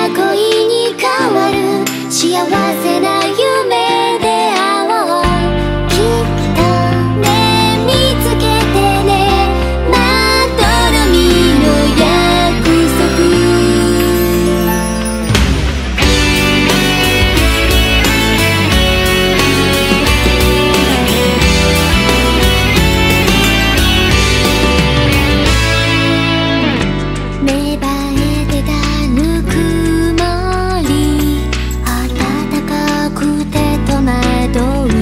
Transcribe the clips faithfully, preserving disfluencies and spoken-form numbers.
恋に変わる幸せな夢で会おう。きっとね見つけてね、まどろみの約束。芽生えてたぬくもり、暖かくて戸惑う。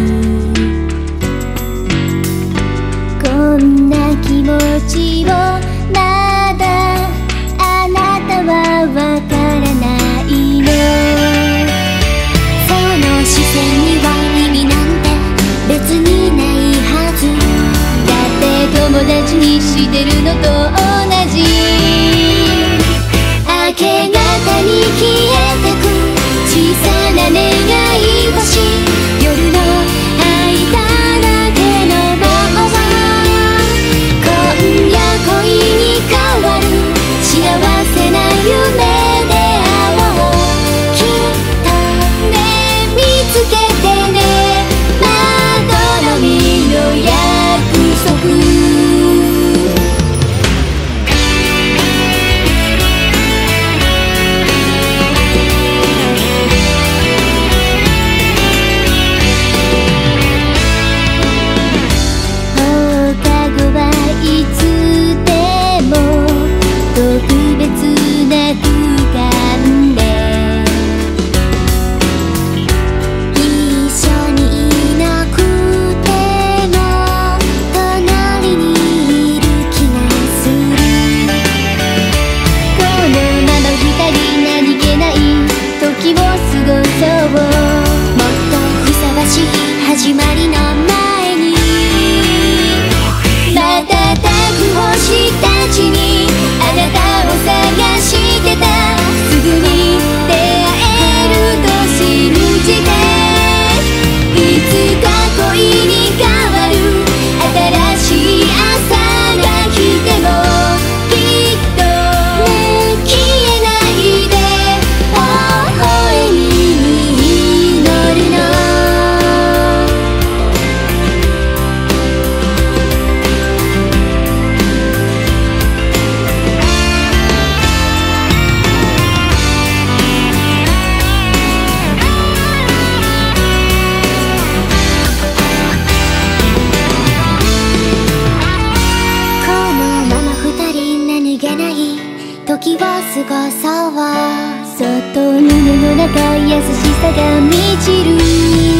こんな気持ちをまだあなたはわからないの。その視線には意味なんて別にないはずだって、友達にしてるのと同じ。明け方に消えてく小さな願い星、夜の間だけの棒は今夜恋に変わる幸せな夢で会おう。きっとね見つけてね、まどろみの約束。いつでも特別な空間で一緒にいなくても隣にいる気がする。このまま二人何気ない時を過ごそう。もっとふさわしい始まりの前に瞬く星たちにあなたを探してた。すぐに出会えると信じて、いつか恋に変わる新しい朝が来てもきっとね消えないで微笑みに祈るの。時を過ごそう。そっと胸の中優しさが満ちる。